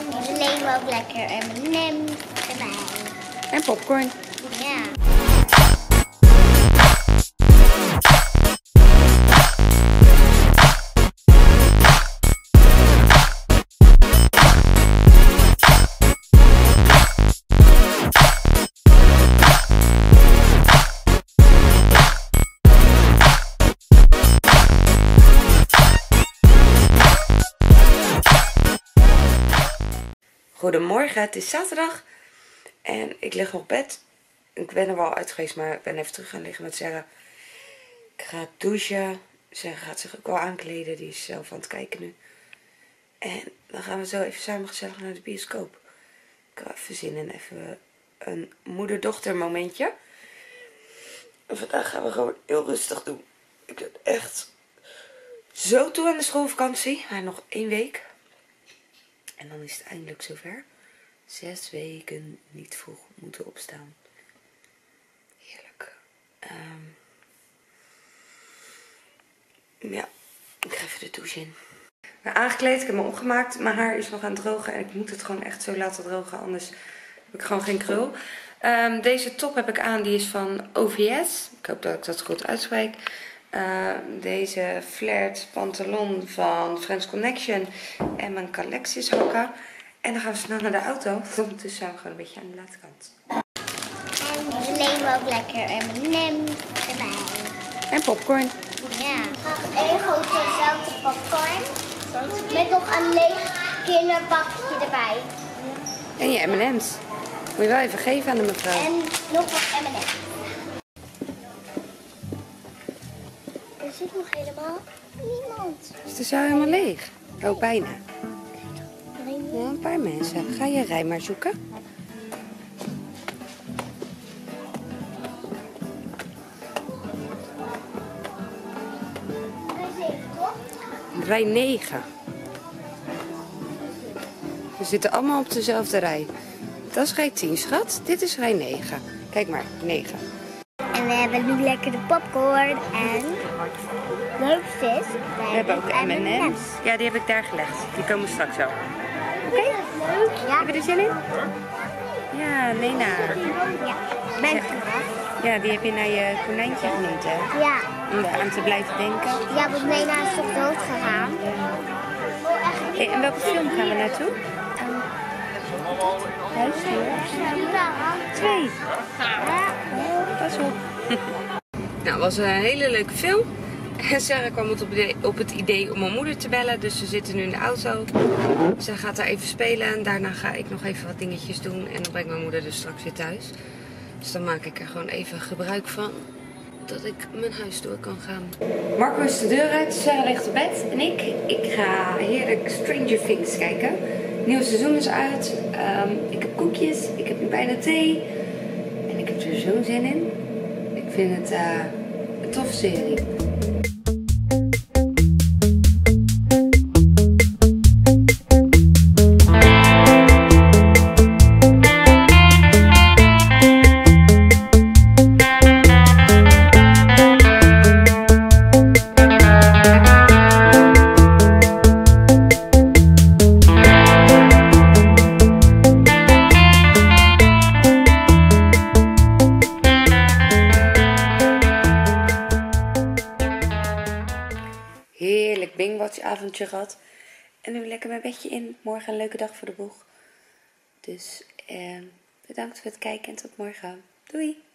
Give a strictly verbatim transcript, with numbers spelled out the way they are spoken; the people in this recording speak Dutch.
Alleen maar ook lekker M en M's erbij. En popcorn. Ja. Goedemorgen, het is zaterdag en ik lig op bed. Ik ben er wel uit geweest, maar ik ben even terug gaan liggen met Sarah. Ik ga douchen. Sarah gaat zich ook wel aankleden, die is zelf aan het kijken nu. En dan gaan we zo even samen gezellig naar de bioscoop. Ik heb even zin in even een moeder-dochter momentje. En vandaag gaan we gewoon heel rustig doen. Ik ben echt zo toe aan de schoolvakantie, maar nog één week. En dan is het eindelijk zover. Zes weken niet vroeg moeten opstaan. Heerlijk. Um, ja, ik ga even de douche in. Ik ben aangekleed, ik heb me opgemaakt. Mijn haar is nog aan het drogen en ik moet het gewoon echt zo laten drogen. Anders heb ik gewoon geen krul. Um, deze top heb ik aan, die is van O V S. Ik hoop dat ik dat goed uitspreek. Uh, deze flared pantalon van Friends Connection en mijn collectieshakken. En dan gaan we snel naar de auto. Ondertussen zijn we gewoon een beetje aan de late kant. En alleen maar ook lekker M en M's erbij. En popcorn. Ja. Eén grote zoute popcorn. Met nog een leeg kinderbakje erbij. En je M en M's. Moet je wel even geven aan de mevrouw. En nog wat M en M's. Er zit nog helemaal niemand. Is het zo helemaal leeg? Oh, bijna. Ja, een paar mensen. Ga je rij maar zoeken. Rij negen. We zitten allemaal op dezelfde rij. Dat is rij tien, schat. Dit is rij negen. Kijk maar, negen. En we hebben nu lekker de popcorn en het leukste is, We hebben ook M en M's. Ja, die heb ik daar gelegd. Die komen straks wel. Oké, okay. Leuk. Ja. Heb je er zin in? Ja, Lena. Ja, ben ja. ja, die heb je naar je konijntje genoemd, hè? Ja. Om aan te blijven denken. Ja, want Lena is toch dood gegaan. Hey, en welke film gaan we naartoe? Um, Huisdier. Twee. Ja. Oh, pas op. Nou, het was een hele leuke film. En Sarah kwam op het idee om mijn moeder te bellen. Dus we zitten nu in de auto. Zij gaat daar even spelen. En daarna ga ik nog even wat dingetjes doen. En dan brengt mijn moeder dus straks weer thuis. Dus dan maak ik er gewoon even gebruik van. Dat ik mijn huis door kan gaan. Marco is de deur uit. Sarah ligt op bed. En ik, ik ga heerlijk Stranger Things kijken. Het nieuwe seizoen is uit. Um, ik heb koekjes. Ik heb nu bijna thee. En ik heb er zo'n zin in. Ik vind het uh, een toffe serie. Heerlijk Bingwatch-avondje gehad. En nu lekker mijn bedje in. Morgen een leuke dag voor de boeg. Dus eh, bedankt voor het kijken en tot morgen. Doei!